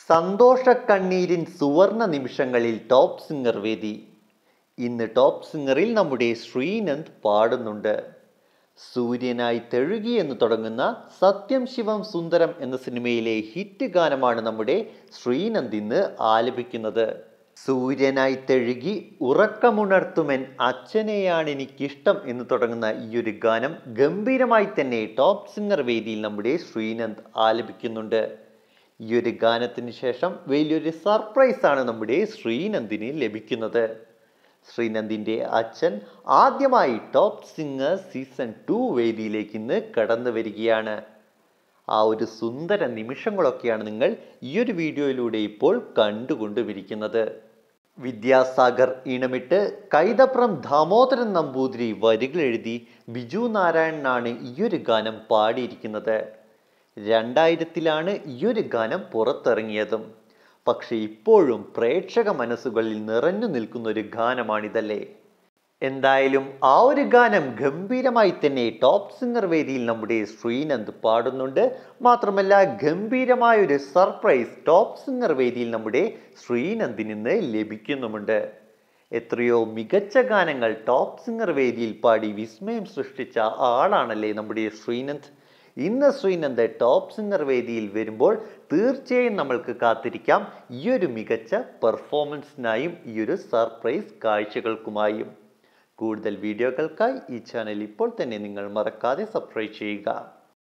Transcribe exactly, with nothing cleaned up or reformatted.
സന്തോഷക്കണ്ണീരിൻ സുവർണ നിമിഷങ്ങളിൽ top singer വേദി. ഇന്ന് ടോപ്പ് സിംഗറിൽ നമ്മുടെ ശ്രീനന്ദ് പാടുന്നുണ്ട്. സൂര്യനായി തെഴുകി എന്ന് തുടങ്ങുന്ന സത്യം ശിവം സുന്ദരം എന്ന സിനിമയിലെ ഹിറ്റ് ഗാനമാണ് നമ്മുടെ ശ്രീനന്ദ് ഇന്ന് ആലപിക്കുന്നത്. സൂര്യനായി തെഴുകി ഉറക്കമുണർത്തുമെൻ അച്ഛനെയാണ് എനിക്കിഷ്ടം എന്ന് തുടങ്ങുന്ന ഈ ഒരു ഗാനം ഗംഭീരമായി തന്നെ ടോപ്പ് സിംഗർ വേദിയിൽ നമ്മുടെ ശ്രീനന്ദ് ആലപിക്കുന്നുണ്ട്. ഈ ഒരു ഗാനത്തിന് ശേഷം വലിയൊരു സർപ്രൈസ് ആണ് നമ്മുടെ ശ്രീനന്ദിന് ലഭിക്കുന്നത്. ശ്രീനന്ദിന്റെ അച്ഛൻ ആദ്യമായി ടോപ്പ് സിംഗർ സീസൺ ടു വേദിയിലേക്ക് ഇന്ന് കടന്നു വരികയാണ്. ആ ഒരു സുന്ദര നിമിഷങ്ങളൊക്കെയാണ് നിങ്ങൾ ഈ ഒരു വീഡിയോയിലൂടെ ഇപ്പോൾ കണ്ടുകൊണ്ടുമിരിക്കുന്നത്. വിദ്യാസാഗർ ഈണമിട്ട് കൈതപ്രം ദാമോദരൻ നമ്പൂതിരി വരികൾ എഴുതി ബിജു നാരായണനാണ് ഈ ഒരു ഗാനം പാടിയിരിക്കുന്നത്. രണ്ടായിരത്തിലാണ് ഈ ഒരു ഗാനം പുറത്തിറങ്ങിയതും. പക്ഷെ ഇപ്പോഴും പ്രേക്ഷക മനസ്സുകളിൽ നിറഞ്ഞു നിൽക്കുന്ന ഒരു ഗാനമാണിതല്ലേ. എന്തായാലും ആ ഒരു ഗാനം ഗംഭീരമായി തന്നെ ടോപ്പ് സിംഗർ വേദിയിൽ നമ്മുടെ ശ്രീനന്ദ് പാടുന്നുണ്ട്. മാത്രമല്ല ഗംഭീരമായ ഒരു സർപ്രൈസ് ടോപ്പ് സിംഗർ വേദിയിൽ നമ്മുടെ ശ്രീനന്ദിന് ഇന്ന് ലഭിക്കുന്നുമുണ്ട്. എത്രയോ മികച്ച ഗാനങ്ങൾ ടോപ്പ് സിംഗർ വേദിയിൽ പാടി വിസ്മയം സൃഷ്ടിച്ച ആളാണല്ലേ നമ്മുടെ ശ്രീനന്ദ്. ഇന്ന് ശ്രീനന്ദ് ടോപ്പ് സിംഗർ വേദിയിൽ വരുമ്പോൾ തീർച്ചയായും നമ്മൾക്ക് കാത്തിരിക്കാം ഈ ഒരു മികച്ച പെർഫോമൻസിനായും ഈ ഒരു സർപ്രൈസ് കാഴ്ചകൾക്കുമായും. കൂടുതൽ വീഡിയോകൾക്കായി ഈ ചാനൽ ഇപ്പോൾ തന്നെ നിങ്ങൾ മറക്കാതെ സബ്സ്ക്രൈബ് ചെയ്യുക.